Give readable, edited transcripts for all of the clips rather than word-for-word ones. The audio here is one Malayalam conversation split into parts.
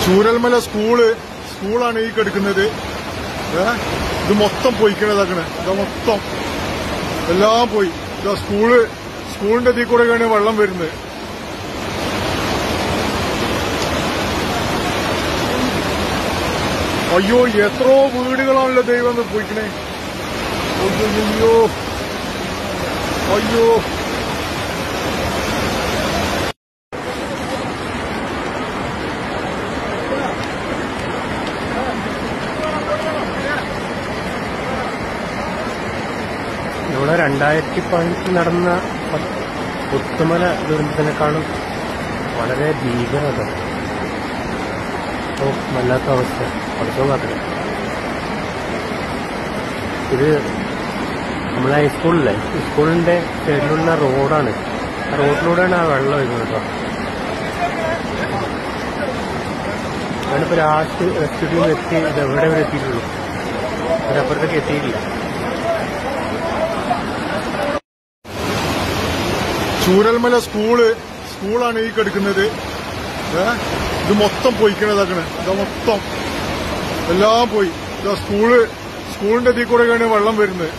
ചൂരൽമല സ്കൂളാണ് ഈ കിടക്കുന്നത്. ഇത് മൊത്തം പൊയ്ക്കണതാക്കണേ. ഇത് മൊത്തം എല്ലാം പോയി. ഇതാ സ്കൂളിന്റെ ഇതിൽ കൂടെയാണ് വെള്ളം വരുന്നത്. അയ്യോ, എത്രയോ വീടുകളാണല്ലോ ദൈവം പോയിക്കണേ. അയ്യോ അയ്യോ, ഇവിടെ 2015 നടന്ന പുത്തുമല ദുരന്തത്തിനേക്കാളും വളരെ ഭീകരത. വല്ലാത്ത അവസ്ഥ. പഠിച്ചോ മാത്രമേ. ഇത് നമ്മളെ ഹൈസ്കൂളിലെ സ്കൂളിന്റെ സൈഡിലുള്ള റോഡാണ്. ആ റോഡിലൂടെയാണ് ആ വെള്ളം വരുന്നത് കേട്ടോ. ഞാനിപ്പോ ലാസ്റ്റ് റെസ്ക്യൂ എത്തി. ഇത് എവിടെ വരെ എത്തിയിട്ടുള്ളൂ. അതിനപ്പുറത്തേക്ക് എത്തിയിട്ടില്ല. ചൂരൽമല സ്കൂളാണ് ഈ കിടക്കുന്നത്. ഇത് മൊത്തം പൊയ്ക്കണതാക്കണേ. ഇത് മൊത്തം എല്ലാം പോയി. ഇതാ സ്കൂളിന്റെ ഇതിൽ കൂടെയാണ് വെള്ളം വരുന്നത്.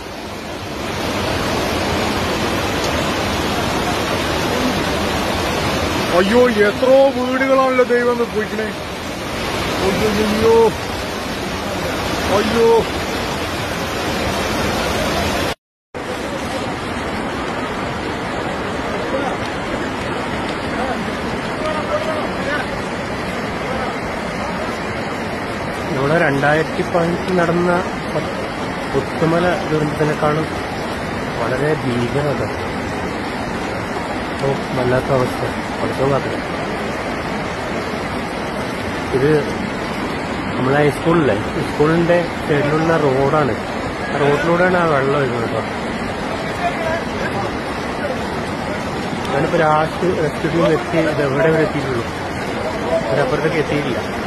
അയ്യോ, എത്രയോ വീടുകളാണല്ലോ ദൈവം പോയിക്കണേ. അയ്യോ അയ്യോ, ഇവിടെ 2015 നടന്ന പുത്തുമല ദുരന്തത്തിനേക്കാളും വളരെ ഭീകരത. വല്ലാത്ത അവസ്ഥ. പഠിച്ചോ മാത്രമേ. ഇത് നമ്മളെ ഹൈസ്കൂളിലെ സ്കൂളിന്റെ സൈഡിലുള്ള റോഡാണ്. ആ റോഡിലൂടെയാണ് ആ വെള്ളം വരുന്നത് കേട്ടോ. ഞാനിപ്പോ ലാസ്റ്റ് റെസ്ക്യൂ എത്തി. ഇത് എവിടെ വരെ എത്തിയിട്ടുള്ളൂ. അതിനപ്പുറത്തേക്ക് എത്തിയിട്ടില്ല.